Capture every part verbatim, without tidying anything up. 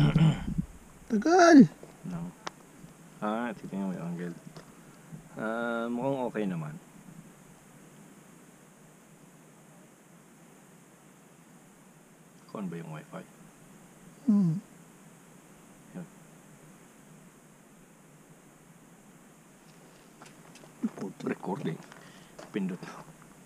Tagal. No. Ah, titingnan mo yung angle. Ah, mukhang okay naman. Kung ba yung wifi? Hmm. Yan. Recording. Pindot na.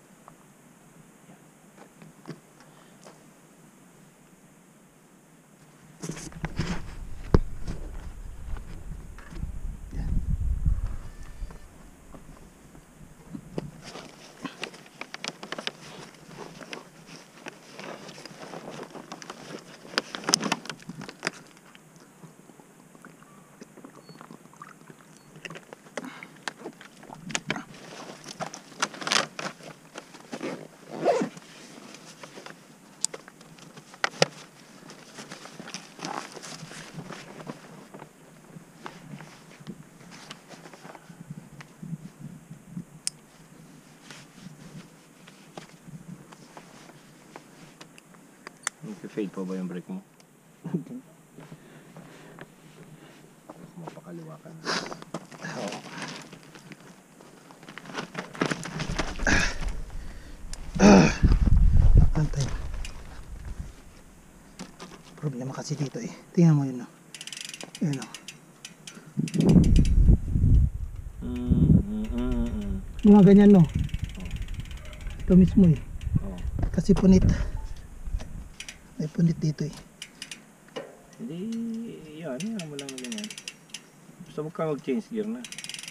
Nag-fade pa ba yung brake mo? Mapakaliwa ka na. Oh. Antay. Problema kasi dito eh. Tingnan mo yun, no? Yun, no? Mm, mm, mm, mm. Mga ganyan, no? Ito mismo eh. Oh. Kasi punit. May punit dito eh. Hindi, yan, yan mo lang na ganyan. Basta huwag ka mag-change gear na.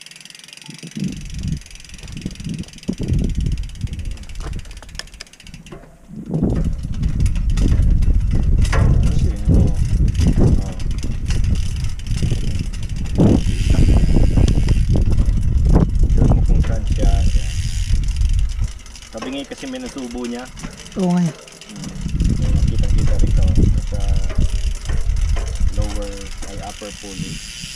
Sabi nga kasi may nasubo niya. Oo nga. Hmm. Nakita-kita rito sa lower ay upper pulley.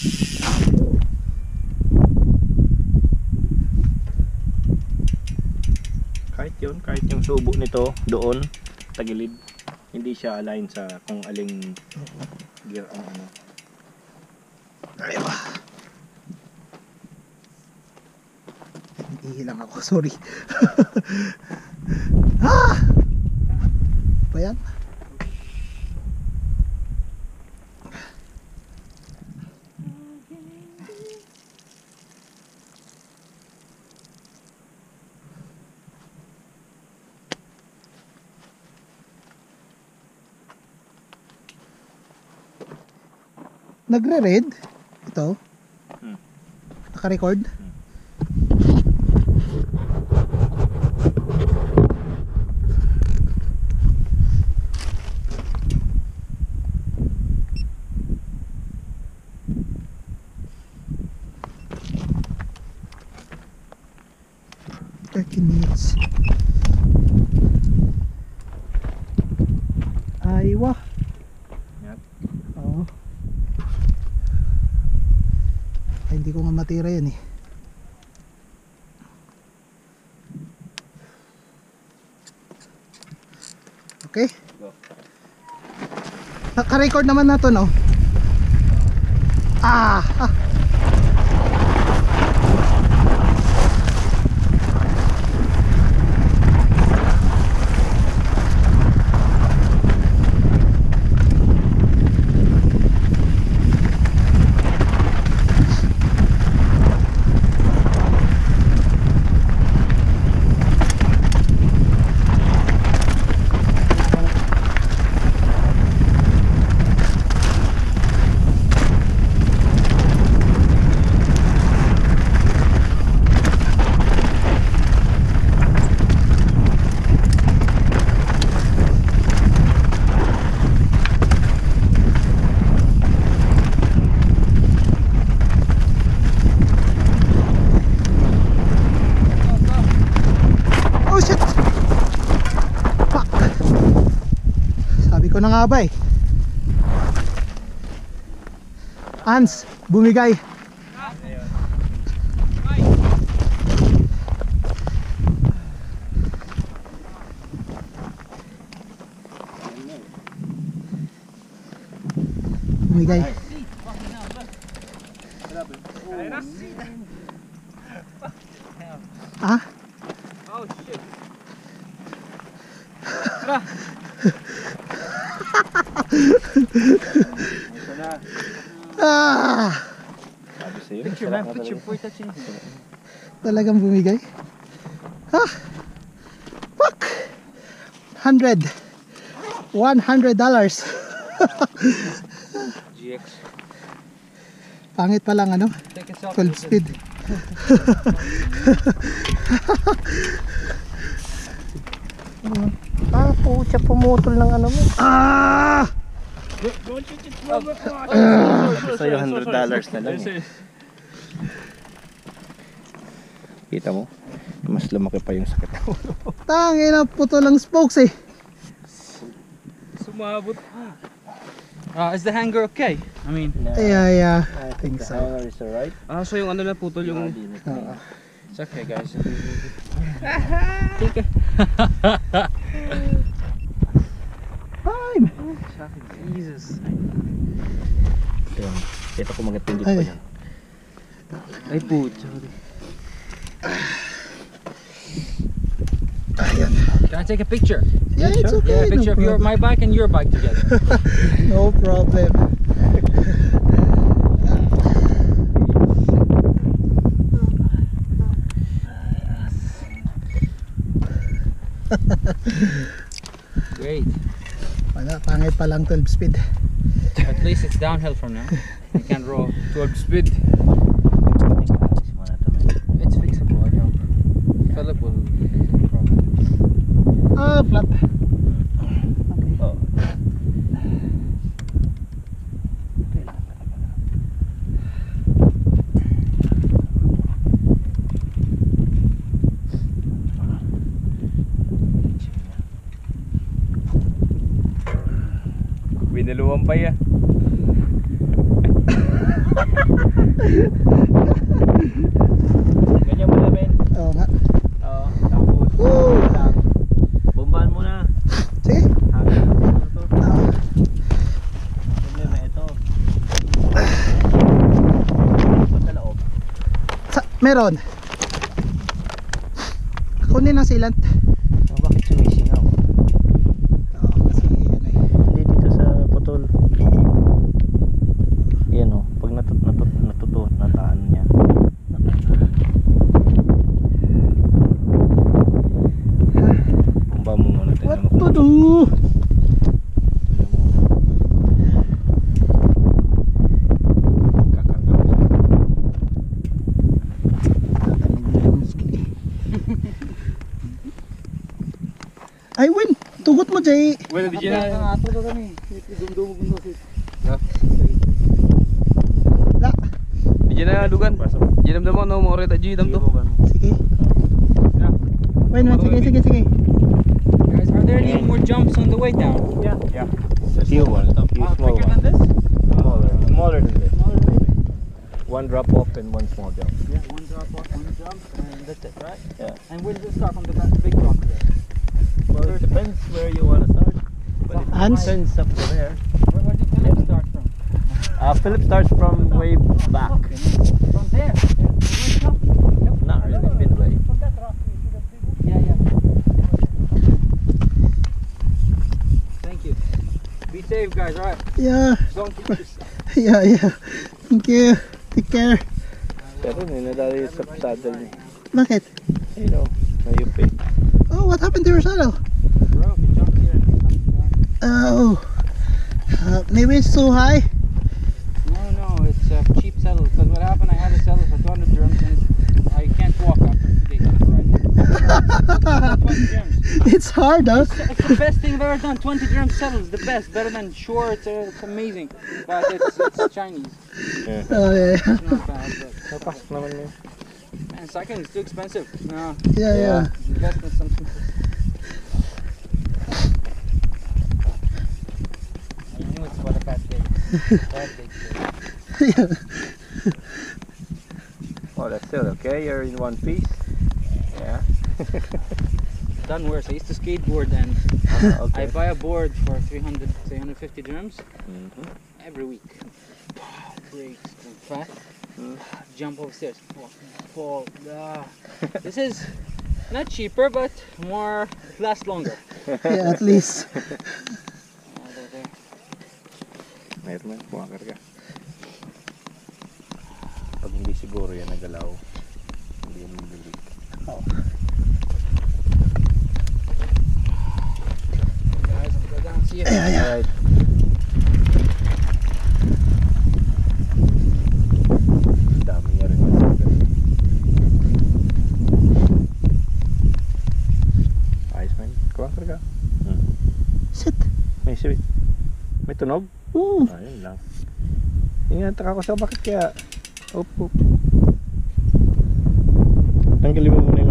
Kahit yun, kahit yung subo nito doon, tagilid, hindi siya align sa kung aling gear ang ano. Ay ba? Hihilang ako, sorry. Ah! Pa yan? Nagre-red? Ito? Hmm. Naka-record? Hmm. thirteen minutes. Aywa. Yep. Oo. Ay, hindi ko nga matira yan eh. Okay. Go. Naka-record naman na to, no? Ah! Ah! Ko na nga ba eh. Hans, bumigay. Bumigay. Ah? Oh shit. Ah! Sabi sa'yo, Picture masarap man, na picture talaga. for touching. Talagang bumigay. Ah! Fuck! Hundred. One hundred dollars. G X. Pangit pa lang ano? Take a selfie. twelve speed. Ah, pucha, pumutol ng ano mo. Ah! Sabi sa'yo, one hundred dollars na lang eh. Kita mo? Mas lumaki pa yung sakit mo. Tangina, puto lang spokes eh. Sumabot. Ah, is the hanger okay? I mean, Yeah, yeah. I think the so. hanger is alright. ah, so yung ano na putol yung... Oo. It's okay guys. Fine. Jesus. Ayan. Kita ko magatindit pa Ay. yan. Ay pucha. Ayan. Can I take a picture? Yeah, it's okay. Yeah, a picture no of your, problem. my bike and your bike together. No problem. Great. Wala, pangit pa lang twelve speed. At least it's downhill from now. You can roll twelve speed. It's fixable, I know. Philip will probably. Ah, flat. Oh. Binaluan pa ya. Ganyan mo na, Ben. Oo nga. Oo, tapos. Woo! Bombahan mo na. Sige. Hangin na ito. Ah, Problema ito. Ikot na loob. sa, meron. Kunin ang sealant. Oh, bakit sumisingaw? Oo, kasi ano eh. Hindi dito sa putol. Yan o, pag natut natut natuto nataan niya. Bomba mo muna tayo. What to do? Ay, win! Tugot mo, Jay! Well, did you know? La! Did you know dugan? Jinam damo no mo ore ta jidam to. Sige. Win, win, sige, sige, sige. Guys, are there any more jumps on the way down? Yeah, yeah. Few one, few Uh, small bigger than ones. this? Smaller, smaller than this. One drop off and one small jump. Yeah, one drop off, one jump, and that's it, right? Yeah. And we'll just start from the ba- big rock there. Well, it depends where you want to start. But it Hans? depends up to there. Where, where did Philip start from? Uh, Philip starts from way back. From there. Not really, midway. Yeah, yeah. Thank you. Be safe, guys. All right. Yeah, Don't get yourself. yeah, yeah. Thank you. Take care. Pero ninadali sa saddle niya. Bakit? You know, mayupi. Oh, what happened to your saddle? Bro, if you jump here and come down. Oh, uh, maybe it's too high. No, no, it's a cheap saddle. Because what happened, I had a saddle for two hundred dirhams and it's, I can't walk after two days. Right? twenty dirhams. It's hard, huh? It's the best thing I've ever done. twenty dirham saddle is the best. Better than shorts. Uh, it's amazing. But it's, it's Chinese. Yeah. Oh, yeah, It's not bad. But, Napasok naman yun. man, cycling is too expensive. No, yeah, yeah. invest in something. I knew it's what a bad day. Bad day today. Yeah. Oh, that's still okay. You're in one piece. Yeah. Done worse. I used to skateboard and Ah, I okay. buy a board for three hundred, three hundred fifty dirhams. Mhm. every week. Great, fast. Hmm. Jump upstairs. Fall. fall. Ah. This is not cheaper, but more lasts longer. Yeah, at least. Ah, there, there. Mayroon man, kumakarga. Pag hindi siguro yan nagalaw, hindi yan mabilig. Oh. Guys, I'll go down. See you. Ayan, ayan. Alright. Dami niya rin. Ayos man, kumakarga. Hmm. Sit. May sweet. May tunog? Oo. Ayun lang. Ingat ako sa bakit kaya. Op, op. Tanggalin mo muna